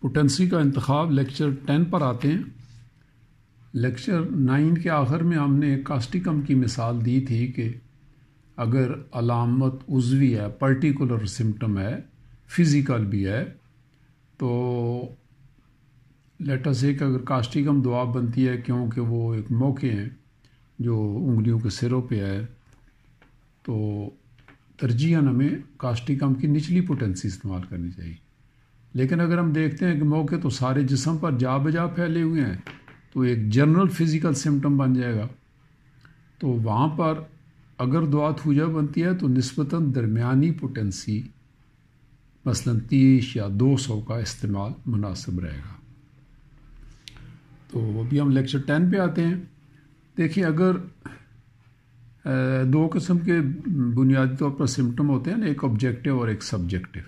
Potency کا انتخاب lecture 10 پر آتے ہیں۔ لیکچر 9 کے آخر میں ہم نے کاسٹیکم کی مثال دی تھی کہ اگر علامت عضوی ہے، پرٹیکولر سمٹم ہے، فزیکل بھی ہے، تو لیٹ اس سے کہ اگر کاسٹیکم دعا بنتی ہے کیونکہ وہ ایک موقع ہیں جو انگلیوں کے سروں پہ ہے، تو ترجیحاً ہمیں کاسٹیکم کی نچلی پوٹنسی استعمال کرنی چاہیے۔ لیکن اگر ہم دیکھتے ہیں کہ موقع تو سارے جسم پر جا بجا پھیلے ہوئے ہیں، تو ایک جنرل فزیکل سمٹم بن جائے گا، تو وہاں پر اگر دعا تھوجا بنتی ہے تو نسبتاً درمیانی پوٹنسی مثلاً 30 یا 200 کا استعمال مناسب رہے گا۔ تو ابھی ہم لیکچر 10 پہ آتے ہیں۔ دیکھیں، اگر دو قسم کے بنیادی طور پر سمٹم ہوتے ہیں نا، ایک آبجیکٹیو اور ایک سبجیکٹیو۔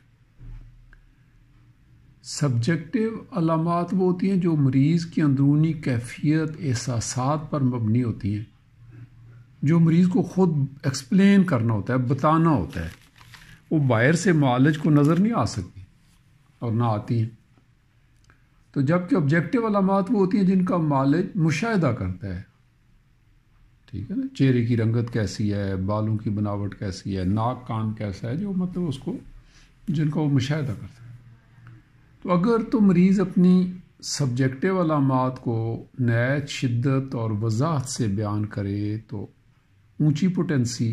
سبجیکٹیو علامات وہ ہوتی ہیں جو مریض کی اندرونی کیفیت، احساسات پر مبنی ہوتی ہیں، جو مریض کو خود ایکسپلین کرنا ہوتا ہے، بتانا ہوتا ہے، وہ باہر سے معالج کو نظر نہیں آ سکتی اور نہ آتی ہیں۔ تو جبکہ آبجیکٹیو علامات وہ ہوتی ہیں جن کا معالج مشاہدہ کرتا ہے، ٹھیک ہے نا، چہرے کی رنگت کیسی ہے، بالوں کی بناوٹ کیسی ہے، ناک کان کیسا ہے، جو مطلب اس کو جن کا وہ مشاہدہ کرتا ہے۔ تو اگر تو مریض اپنی سبجیکٹیو علامات کو نہایت شدت اور وضاحت سے بیان کرے تو اونچی پوٹنسی،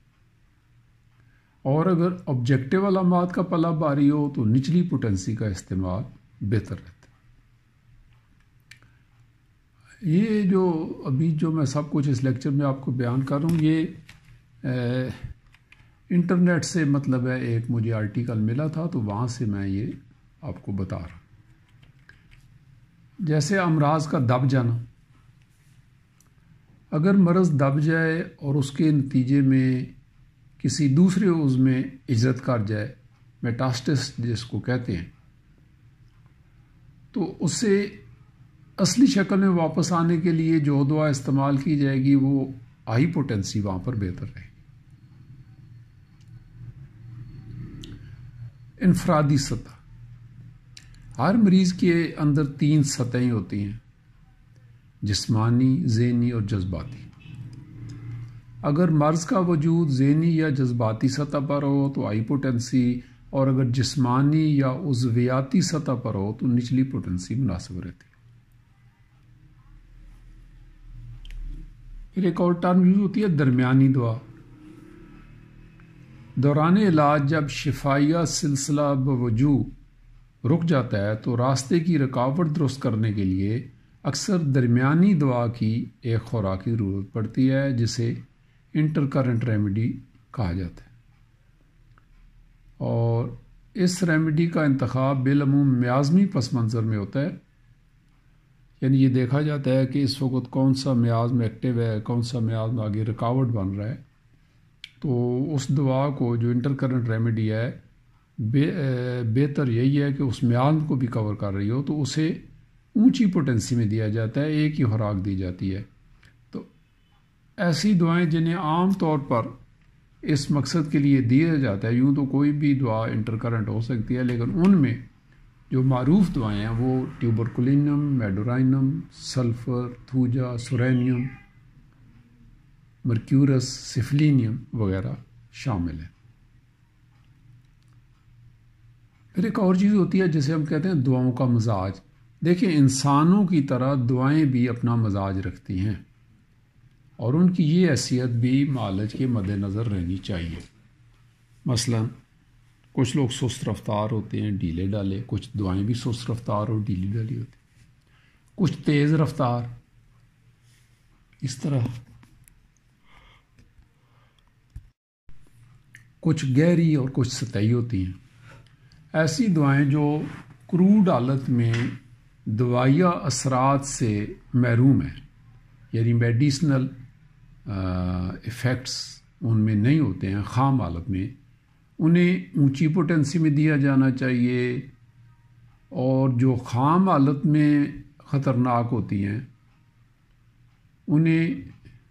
اور اگر آبجیکٹیو علامات کا پلہ بھاری ہو تو نچلی پوٹنسی کا استعمال بہتر رہتا ہے۔ یہ جو ابھی جو میں سب کچھ اس لیکچر میں آپ کو بیان کر رہا ہوں، یہ انٹرنیٹ سے مطلب ہے، ایک مجھے آرٹیکل ملا تھا تو وہاں سے میں یہ آپ کو بتا رہا ہوں۔ جیسے امراض کا دب جانا، اگر مرض دب جائے اور اس کے نتیجے میں کسی دوسرے عضو میں ہجرت کر جائے، میٹاسٹس جس کو کہتے ہیں، تو اس سے اصلی شکل میں واپس آنے کے لیے جو دوا استعمال کی جائے گی وہ ہائی پوٹنسی وہاں پر بہتر رہے گی۔ انفرادی سطح، ہر مریض کے اندر 3 سطحیں ہوتی ہیں، جسمانی، ذہنی اور جذباتی۔ اگر مرض کا وجود ذہنی یا جذباتی سطح پر ہو تو ہائی پوٹنسی، اور اگر جسمانی یا عضویاتی سطح پر ہو تو نچلی پوٹنسی مناسب رہتی ہے۔ پھر ایک اور ٹرم یوز ہوتی ہے درمیانی دعا۔ دوران علاج جب شفائیہ سلسلہ بوجوہ رک جاتا ہے تو راستے کی رکاوٹ درست کرنے کے لیے اکثر درمیانی دعا کی ایک خوراک کی ضرورت پڑتی ہے، جسے انٹر کرنٹ ریمیڈی کہا جاتا ہے، اور اس ریمیڈی کا انتخاب بالعموم میازمی پس منظر میں ہوتا ہے، یعنی یہ دیکھا جاتا ہے کہ اس وقت کون سا میازم ایکٹیو ہے، کون سا میازم آگے رکاوٹ بن رہا ہے، تو اس دعا کو جو انٹر کرنٹ ریمیڈی ہے بہتر یہی ہے کہ اس میازم کو بھی کور کر رہی ہو، تو اسے اونچی پوٹنسی میں دیا جاتا ہے، ایک ہی خوراک دی جاتی ہے۔ تو ایسی دعائیں جنہیں عام طور پر اس مقصد کے لیے دیا جاتا ہے، یوں تو کوئی بھی دعا انٹر کرنٹ ہو سکتی ہے، لیکن ان میں جو معروف دعائیں ہیں وہ ٹیوبرکلینم، میڈورائنم، سلفر، تھوجا، سورینیم، مرکیورس، سفلینیم وغیرہ شامل ہیں۔ پھر ایک اور چیز ہوتی ہے جسے ہم کہتے ہیں دعاؤں کا مزاج۔ دیکھیں، انسانوں کی طرح دعائیں بھی اپنا مزاج رکھتی ہیں، اور ان کی یہ حیثیت بھی معالج کے مد نظر رہنی چاہیے۔ مثلا کچھ لوگ سست رفتار ہوتے ہیں، ڈھیلے ڈالے، کچھ دعائیں بھی سست رفتار اور ڈھیلی ڈالی ہوتی ہیں، کچھ تیز رفتار، اس طرح کچھ گہری اور کچھ سطحی ہوتی ہیں۔ ایسی دعائیں جو کروڈ حالت میں دوائیہ اثرات سے محروم ہیں، یعنی میڈیسنل ایفیکٹس ان میں نہیں ہوتے ہیں، خام حالت میں، انہیں اونچی پوٹنسی میں دیا جانا چاہیے، اور جو خام حالت میں خطرناک ہوتی ہیں انہیں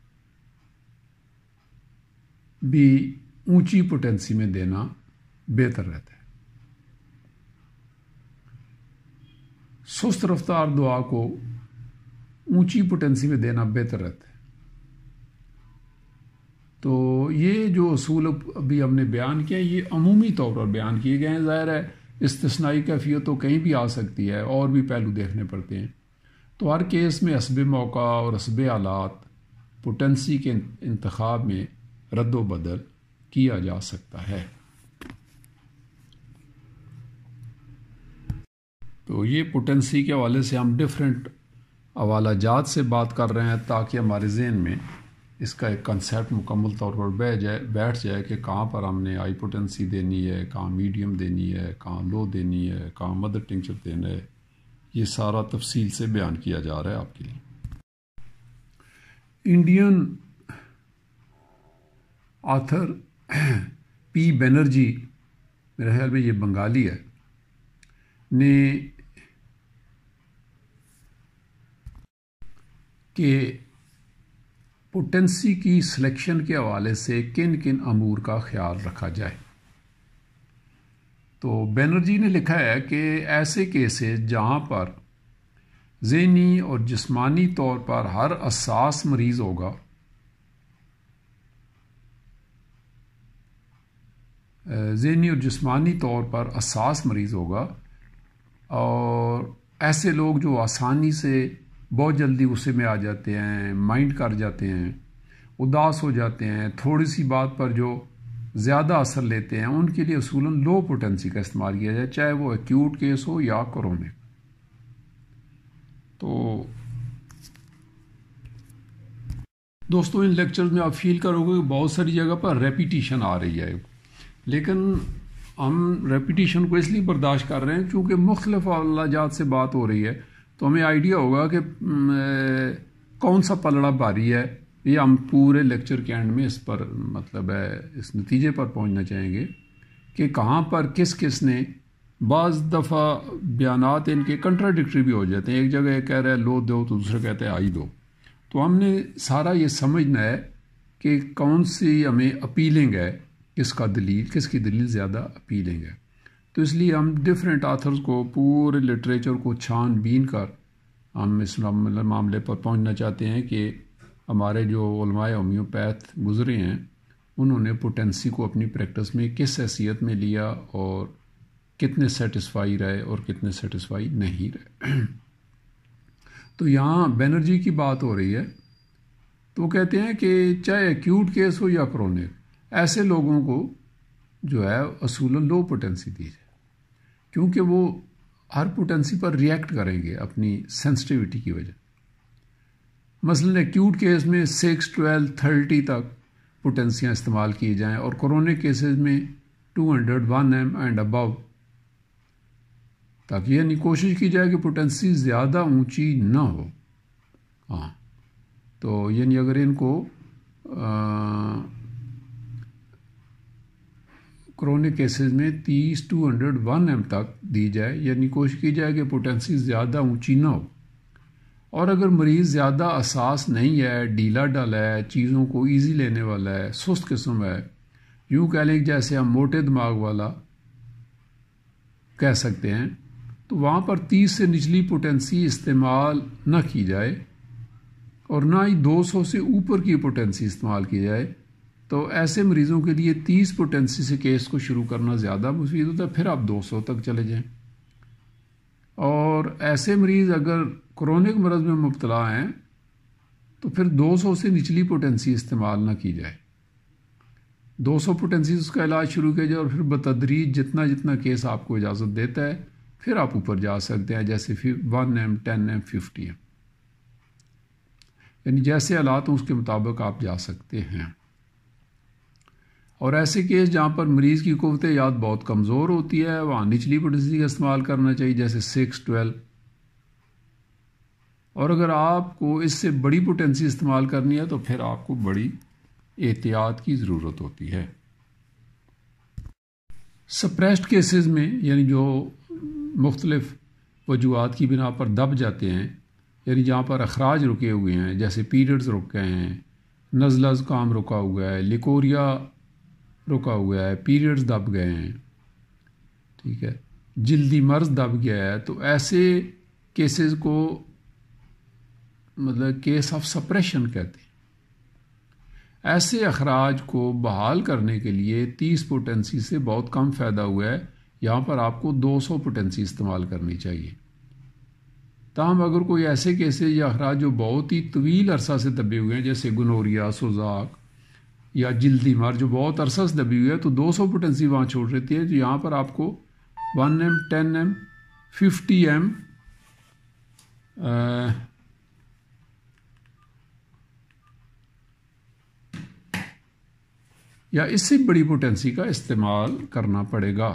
بھی اونچی پوٹنسی میں دینا بہتر رہتا ہے۔ سست رفتار دعا کو اونچی پوٹنسی میں دینا بہتر رہتا ہے۔ تو یہ جو اصول ابھی ہم نے بیان کیا یہ عمومی طور پر بیان کیے گئے ہیں، ظاہر ہے استثنائی کیفیت تو کہیں بھی آ سکتی ہے، اور بھی پہلو دیکھنے پڑتے ہیں۔ تو ہر کیس میں حسب موقع اور حسب حالات پوٹنسی کے انتخاب میں رد و بدل کیا جا سکتا ہے۔ تو یہ پوٹنسی کے حوالے سے ہم ڈفرینٹ حوالہ جات سے بات کر رہے ہیں تاکہ ہمارے ذہن میں اس کا ایک کنسیپٹ مکمل طور پر بیٹھ جائے کہ کہاں پر ہم نے ہائی پوٹنسی دینی ہے، کہاں میڈیم دینی ہے، کہاں لو دینی ہے، کہاں مدر ٹنکچر دینا ہے۔ یہ سارا تفصیل سے بیان کیا جا رہا ہے آپ کے لیے۔ انڈین آتھر پی بینرجی، میرے خیال میں یہ بنگالی ہے، نے کہ پوٹنسی کی سلیکشن کے حوالے سے کن کن امور کا خیال رکھا جائے۔ تو بینرجی نے لکھا ہے کہ ایسے کیسز جہاں پر ذہنی اور جسمانی طور پر ہر حساس مریض ہوگا، ذہنی اور جسمانی طور پر حساس مریض ہوگا، اور ایسے لوگ جو آسانی سے بہت جلدی غصے میں آ جاتے ہیں، مائنڈ کر جاتے ہیں، اداس ہو جاتے ہیں، تھوڑی سی بات پر جو زیادہ اثر لیتے ہیں، ان کے لیے اصولاً لو پوٹنسی کا استعمال کیا جائے، چاہے وہ ایکیوٹ کیس ہو یا کرونک۔ تو دوستوں ان لیکچرز میں آپ فیل کرو گے کہ بہت ساری جگہ پر ریپیٹیشن آ رہی ہے، لیکن ہم ریپیٹیشن کو اس لیے برداشت کر رہے ہیں چونکہ مختلف حوالہ جات سے بات ہو رہی ہے، تو ہمیں آئیڈیا ہوگا کہ کون سا پلڑا بھاری ہے۔ یہ ہم پورے لیکچر کے اینڈ میں اس پر مطلب ہے اس نتیجے پر پہنچنا چاہیں گے کہ کہاں پر کس کس نے، بعض دفعہ بیانات ان کے کنٹراڈکٹری بھی ہو جاتے ہیں، ایک جگہ یہ کہہ رہا ہے لو دو تو دوسرے کہتے ہیں آئی دو۔ تو ہم نے سارا یہ سمجھنا ہے کہ کون سی ہمیں اپیلنگ ہے، کس کی دلیل زیادہ اپیلنگ ہے۔ تو اس لیے ہم ڈفرینٹ آتھرز کو، پورے لٹریچر کو چھان بین کر ہم اس معاملے پر پہنچنا چاہتے ہیں کہ ہمارے جو علماء ہومیوپیتھ گزرے ہیں انہوں نے پوٹنسی کو اپنی پریکٹس میں کس حیثیت میں لیا اور کتنے سیٹسفائی رہے اور کتنے سیٹسفائی نہیں رہے۔ تو یہاں بینرجی کی بات ہو رہی ہے، تو وہ کہتے ہیں کہ چاہے ایکیوٹ کیس ہو یا کرونک، ایسے لوگوں کو جو ہے اصولاً لو پوٹنسی دی جائے، کیونکہ وہ ہر پوٹنسی پر ریئیکٹ کریں گے اپنی سینسٹیوٹی کی وجہ۔ مثلاً ایکیوٹ کیس میں 6, 12, 30 تک پوٹنسیاں استعمال کی جائیں، اور کرونک کیسز میں 200, 1 اینڈ ابو، تاکہ یعنی کوشش کی جائے کہ پوٹنسی زیادہ اونچی نہ ہو۔ ہاں تو یعنی اگر ان کو کرونک کیسز میں 30, 200, 1 تک دی جائے، یعنی کوشش کی جائے کہ پوٹنسی زیادہ اونچی نہ ہو۔ اور اگر مریض زیادہ حساس نہیں ہے، ڈھیلا ڈالا ہے، چیزوں کو ایزی لینے والا ہے، سست قسم ہے، یوں کہہ لیں جیسے ہم موٹے دماغ والا کہہ سکتے ہیں، تو وہاں پر 30 سے نچلی پوٹنسی استعمال نہ کی جائے، اور نہ ہی 200 سے اوپر کی پوٹنسی استعمال کی جائے۔ تو ایسے مریضوں کے لیے 30 پوٹنسی سے کیس کو شروع کرنا زیادہ مفید ہوتا ہے، پھر آپ 200 تک چلے جائیں۔ اور ایسے مریض اگر کرونک مرض میں مبتلا ہیں تو پھر 200 سے نچلی پوٹنسی استعمال نہ کی جائے، 200 پوٹنسی اس کا علاج شروع کیا جائے، اور پھر بتدریج جتنا جتنا کیس آپ کو اجازت دیتا ہے پھر آپ اوپر جا سکتے ہیں، جیسے 1 10 50 یعنی جیسے حالات ہوں اس کے مطابق آپ جا سکتے ہیں۔ اور ایسے کیس جہاں پر مریض کی قوت یاد بہت کمزور ہوتی ہے وہاں نچلی پوٹنسی کا استعمال کرنا چاہیے، جیسے 6, 12۔ اور اگر آپ کو اس سے بڑی پوٹنسی استعمال کرنی ہے تو پھر آپ کو بڑی احتیاط کی ضرورت ہوتی ہے۔ سپریسڈ کیسز میں یعنی جو مختلف وجوہات کی بنا پر دب جاتے ہیں، یعنی جہاں پر اخراج رکے ہوئے ہیں، جیسے پیریڈز رک گئے ہیں، نزلہ زکام رکا ہوا ہے، لیکوریا رکا ہوا ہے، پیریڈز دب گئے ہیں، ٹھیک ہے، جلدی مرض دب گیا ہے، تو ایسے کیسز کو مطلب کیس آف سپریشن کہتے ہیں. ایسے اخراج کو بحال کرنے کے لیے 30 پوٹینسی سے بہت کم فائدہ ہوا ہے. یہاں پر آپ کو 200 پوٹینسی استعمال کرنی چاہیے. تاہم اگر کوئی ایسے کیسز یا اخراج جو بہت ہی طویل عرصہ سے دبے ہوئے ہیں جیسے گنوریا، سوزاک یا جلدی مار جو بہت عرصہ سے دبی ہوئی ہے تو 200 پوٹینسی وہاں چھوڑ رہتی ہے. جو یہاں پر آپ کو 1 ایم 10 ایم 50 ایم یا اس سے بڑی پوٹینسی کا استعمال کرنا پڑے گا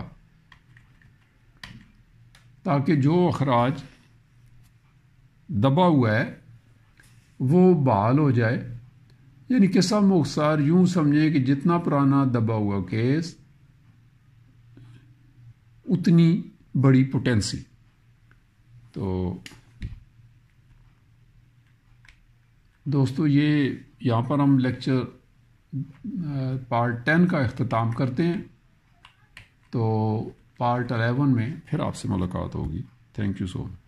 تاکہ جو اخراج دبا ہوا ہے وہ بحال ہو جائے. یعنی قصہ مختصر یوں سمجھیں کہ جتنا پرانا دبا ہوا کیس اتنی بڑی پوٹینسی. تو دوستو یہ یہاں پر ہم لیکچر پارٹ 10 کا اختتام کرتے ہیں. تو پارٹ 11 میں پھر آپ سے ملاقات ہوگی. Thank you so much.